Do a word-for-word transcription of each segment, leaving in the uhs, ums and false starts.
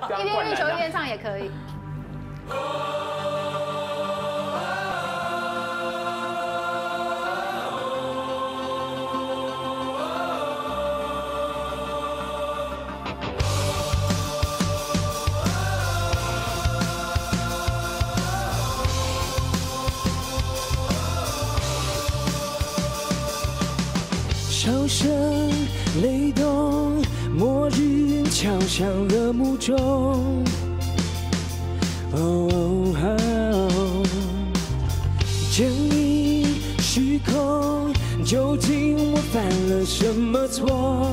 一边运球一边唱也可以。 笑声雷动，末日敲响了墓钟。哦，正义失控，究竟我犯了什么错？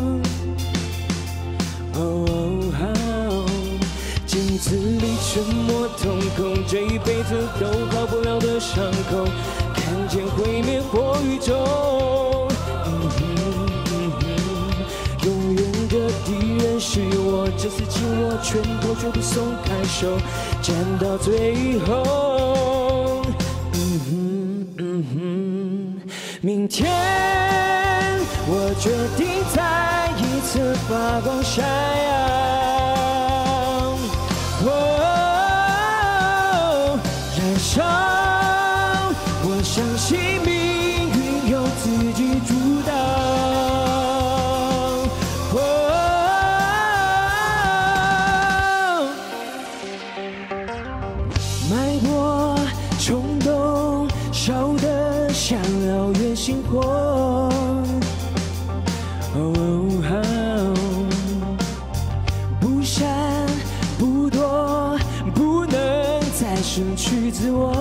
哦，镜子里沉默瞳孔，这一辈子都好不了的伤口，看见毁灭或宇宙。永远的敌人是我，这次紧握拳头绝不松开手，战到最后。嗯哼嗯哼，明天我决定再一次发光闪耀，哦，燃烧。我相信命运由自己主导。脉搏冲动，烧得像燎原星火。哦，不闪不躲，不能再失去自我。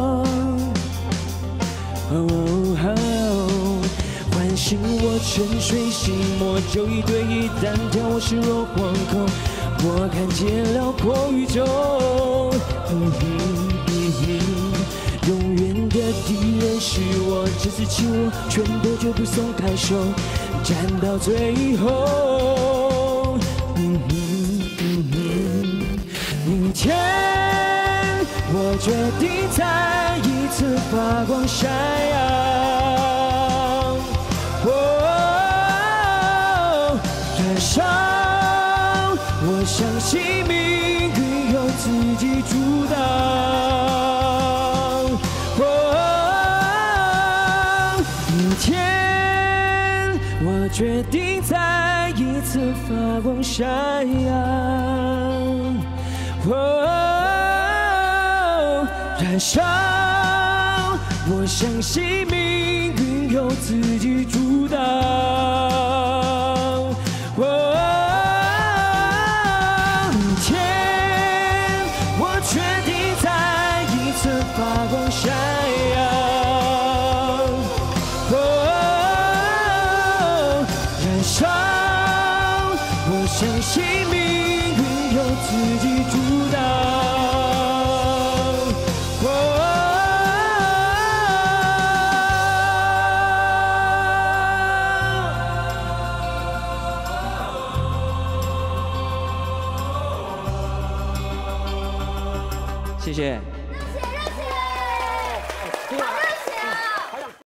哦，唤醒我沉睡心魔，就一对一单挑我视若惶恐。我看见辽阔宇宙。嗯哼嗯哼，永远的敌人是我，这次紧握拳头绝不松开手，战到最后。嗯哼嗯哼，明天我决定再一次发光闪耀，哦，燃烧。我相信命运由自己主导。哦，明天我决定再一次发光闪耀。哦，燃烧。我相信命运由自己主导。哦，发光闪耀，哦，燃烧。我相信命运由自己主导。哦，谢谢。